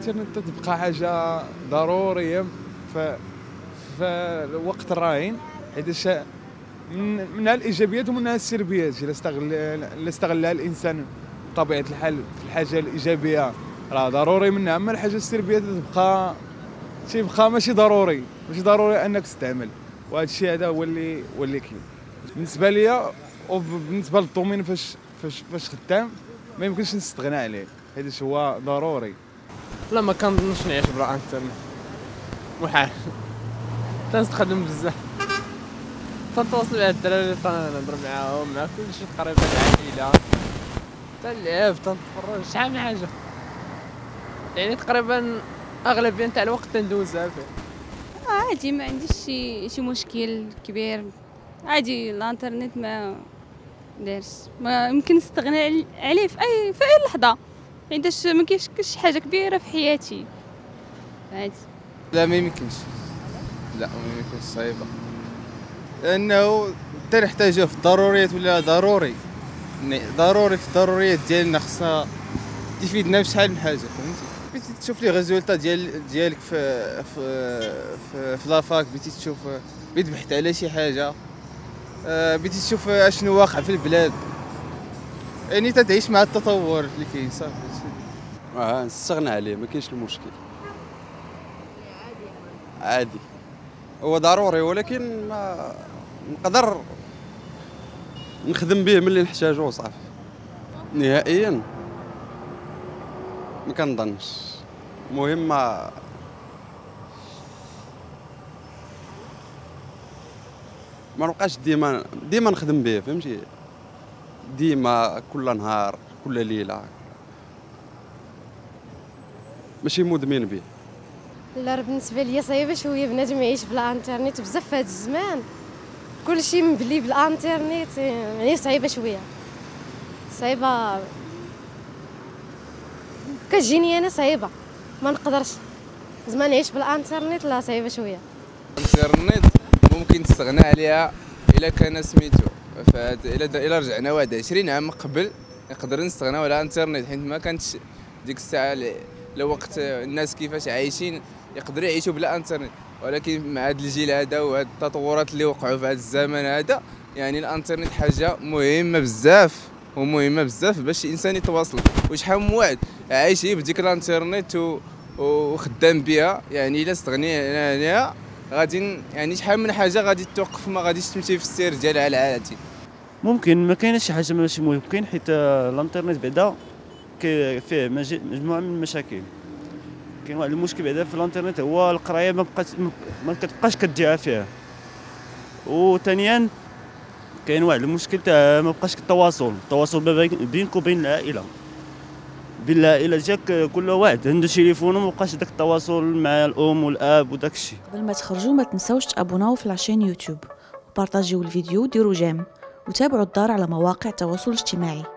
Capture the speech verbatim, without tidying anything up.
الانترنت تبقى حاجه ضروريه في في الوقت الراهن، حيتاش من منها الايجابيات ومنها السلبيات. الا استغل الا استغلها الانسان بطبيعه الحال في الحاجه الايجابيه راه ضروري منها، اما الحاجه السلبيه تبقى تيبقى ماشي ضروري ماشي ضروري انك تستعمل. وهذا الشيء هذا هو اللي هو اللي كاين بالنسبه ليا. وبالنسبه للدومين فاش فاش فاش خدام ما يمكنش نستغنى عليه، حيت هو ضروري. لا ما كنظنش نعيش بلا انترنت، محال. تنستخدم بزاف، تنتواصل مع الدراري، تنهضر معاهم مع كلشي تقريبا، العائله، تنلعب، تنتفرج، شحال من حاجه. يعني تقريبا اغلبيه تاع الوقت تندوزها فيه. عادي، ما عنديش شي شي مشكل كبير، عادي. الانترنت ما دارش، ما يمكن نستغنى عليه في اي في اي لحظه، حيتاش ما كاينش شي حاجه كبيره في حياتي. عادي. لا ما يمكنش، لا ما يمكنش، صعيبه، لانه تنحتاجوه في الضروريات ولا ضروري ضروري في الضروريات ديالنا، خصها تفيدنا بشحال من حاجه، فهمتي. بغيتي تشوف لي ريزولتا ديال ديالك في في في, في لافاك، بغيتي تشوف، بغيتي تبحث على شي حاجه، بغيتي تشوف اشنو واقع في البلاد، يعني تتعيش مع التطور اللي كاين، صافي. اه نستغنى عليه، ما كاينش المشكل، عادي هو ضروري، ولكن ما نقدر نخدم به ملي نحتاجو صافي. نهائيا ما كنظنش، المهم ما ما نبقاش ديما ديما نخدم به، فهمتي، ديما كل نهار كل ليله، ماشي مدمن به. لا، بالنسبه ليا صعيبه شويه بنادم يعيش بلا انترنت، بزاف في هذا الزمان كلشي مبلي بالانترنت، يعني صعيبه شويه، صعيبه كتجيني انا، صعيبه ما نقدرش زعما نعيش بالانترنت، لا صعيبه شويه. الانترنت ممكن تستغنى عليها الا كان سميتو الا الا رجعنا واحد عشرين عام قبل نقدر نستغناو على الانترنت، حيت ما كانتش ديك الساعه لوقت الناس كيفاش عايشين يقدروا يعيشوا بلا انترنت. ولكن مع هذا الجيل هذا وهاد التطورات اللي وقعوا في هذا الزمن هذا، يعني الانترنت حاجه مهمه بزاف ومهمه بزاف باش الانسان يتواصل. وشحال من واحد عايش بديك الانترنت وخدام بها، يعني الا استغنينا عليها غادي، يعني شحال من حاجه غادي توقف، ما غاديش تمشي في السير ديالها العادي. ممكن ما كاينش شي حاجه ماشي ممكن، حيت الانترنت بعدا فيه مجموعه من المشاكل. كاين واحد المشكل بعدا في الانترنت، هو القرايه ما بقات ما كتبقاش كديها فيها. وثانيا كاين واحد المشكل تاع ما بقاش التواصل التواصل بينك وبين العائله، بين العائله ديالك، كل واحد عنده تليفون وما بقاش داك التواصل مع الام والاب وداك الشيء. قبل ما تخرجوا ما تنساوش تابوناو في لاشين يوتيوب، وبارطاجيو الفيديو وديروا جيم، وتابعوا الدار على مواقع التواصل الاجتماعي.